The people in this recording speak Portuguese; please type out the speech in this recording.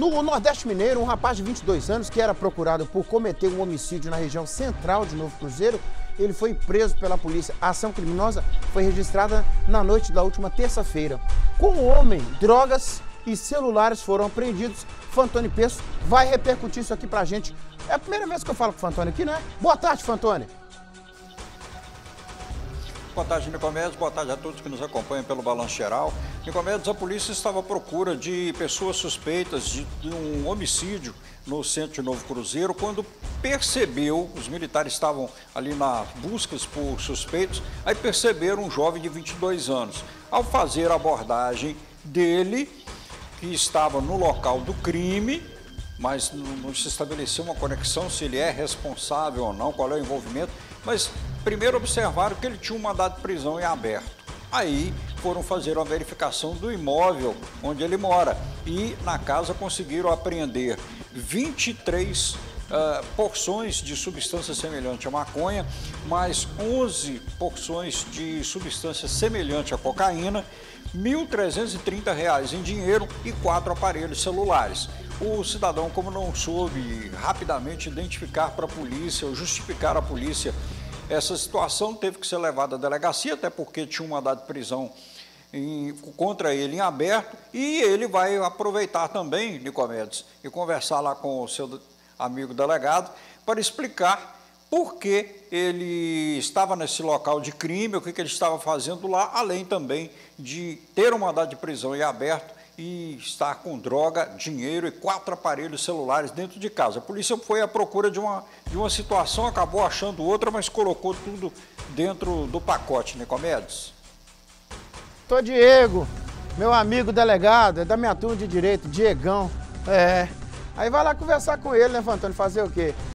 No Nordeste Mineiro, um rapaz de 22 anos que era procurado por cometer um homicídio na região central de Novo Cruzeiro, ele foi preso pela polícia. A ação criminosa foi registrada na noite da última terça-feira. Com o homem, drogas e celulares foram apreendidos. Fantoni Peço vai repercutir isso aqui pra gente. É a primeira vez que eu falo com o Fantoni aqui, né? Boa tarde, Fantoni. Boa tarde, Nicomedes. Boa tarde a todos que nos acompanham pelo Balanço Geral. Nicomedes, a polícia estava à procura de pessoas suspeitas de um homicídio no centro de Novo Cruzeiro, quando percebeu, os militares estavam ali na buscas por suspeitos, aí perceberam um jovem de 22 anos. Ao fazer a abordagem dele, que estava no local do crime, mas não se estabeleceu uma conexão se ele é responsável ou não, qual é o envolvimento, mas primeiro observaram que ele tinha um mandado de prisão em aberto. Aí foram fazer uma verificação do imóvel onde ele mora e na casa conseguiram apreender 23 porções de substância semelhante à maconha, mais 11 porções de substância semelhante à cocaína, R$ 1.330 em dinheiro e 4 aparelhos celulares. O cidadão, como não soube rapidamente identificar para a polícia ou justificar à polícia essa situação, teve que ser levado à delegacia, até porque tinha um mandado de prisão contra ele em aberto, e ele vai aproveitar também, Nicomedes, e conversar lá com o seu amigo delegado para explicar por que ele estava nesse local de crime, o que ele estava fazendo lá, além também de ter um mandado de prisão em aberto e estar com droga, dinheiro e 4 aparelhos celulares dentro de casa. A polícia foi à procura de uma situação, acabou achando outra, mas colocou tudo dentro do pacote, Nicomedes. Tô Diego, meu amigo delegado, é da minha turma de direito, Diegão. Aí vai lá conversar com ele, né, Fantoni, fazer o quê?